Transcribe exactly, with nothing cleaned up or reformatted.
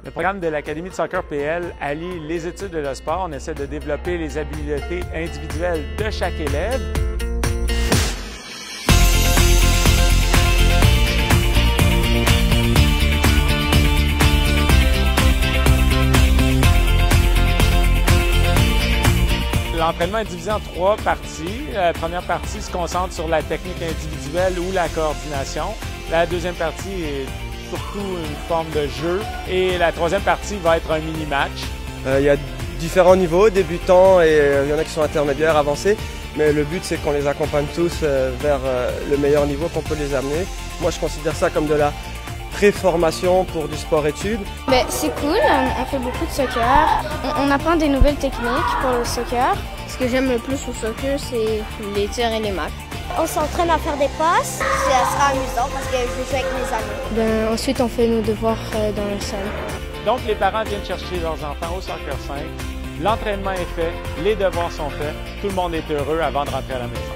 Le programme de l'Académie de soccer P L allie les études et le sport. On essaie de développer les habiletés individuelles de chaque élève. L'entraînement est divisé en trois parties. La première partie se concentre sur la technique individuelle ou la coordination. La deuxième partie est surtout une forme de jeu. Et la troisième partie va être un mini-match. Euh, il y a différents niveaux, débutants et euh, il y en a qui sont intermédiaires, avancés. Mais le but, c'est qu'on les accompagne tous euh, vers euh, le meilleur niveau qu'on peut les amener. Moi, je considère ça comme de la pré-formation pour du sport-études. Ben, c'est cool, on fait beaucoup de soccer. On, on apprend des nouvelles techniques pour le soccer. Ce que j'aime le plus au soccer, c'est les tirs et les matchs. On s'entraîne à faire des passes, ça sera amusant parce que je joue avec mes amis. Ben, ensuite, on fait nos devoirs dans la salle. Donc, les parents viennent chercher leurs enfants au Soccer cinq. L'entraînement est fait, les devoirs sont faits, tout le monde est heureux avant de rentrer à la maison.